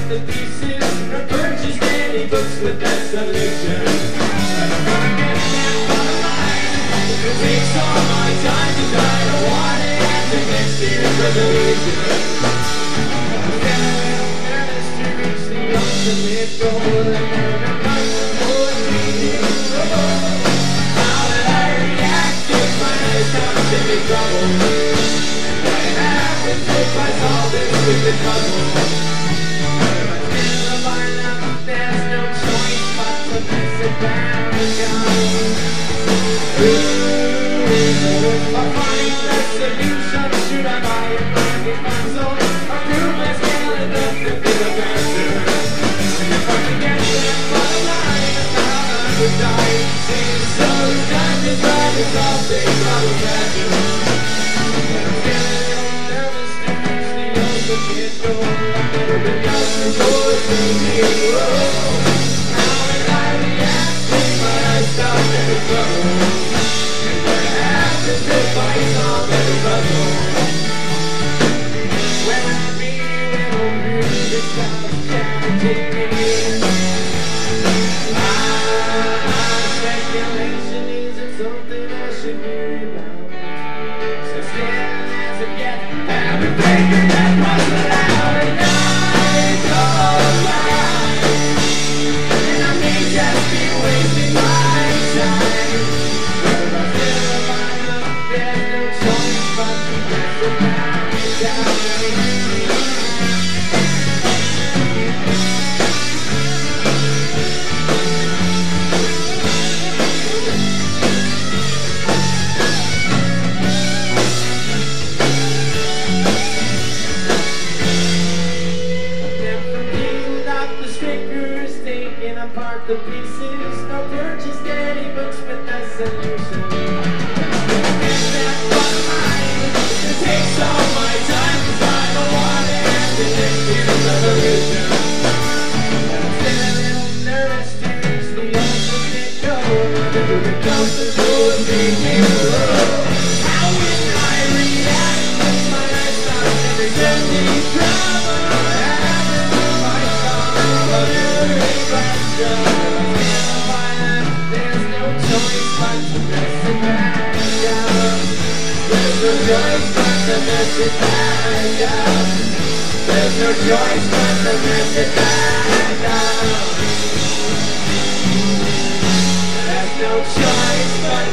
the pieces, or purchased any books with that solution. It takes all my time to try to want it after next year's resolution. I'm feeling nervous to reach the ultimate goal, and never comes for dreaming. How did I react if my eyes come to big trouble? What happens if I solve this stupid puzzle? There's no choice but to mess it down and go. If I find the solution, should I buy a brand new console? Or prove my skill enough to be a master? If I can get that bottom line, I would die. Seems so time to try to solve things problem faster. But I'm feeling nervous to reach the ultimate goal. I've never been out before thinking, whoa. How did I react if my eyes stopped in the trouble? If I solve every puzzle, when I be little music stops chanting. Speculation isn't something I should worry about. So still as of yet, haven't figured that puzzle out. And I don't mind, and I may just be wasting my time. But I still there's no choice but to mess it down. Never peeled out the stickers, taking apart the pieces, nor purchased any books with the solution. Takes all my time to find a water and the next year's revolution. I'm still a little nervous to reach the ultimate goal. Never been closer to a thinking, whoa. How will I react when my eyes stop every sending trouble? Having to fight something but every question. There's no choice but to mess it back down. There's no choice but to mess it back down. There's no choice but to mess it back down. There's no choice but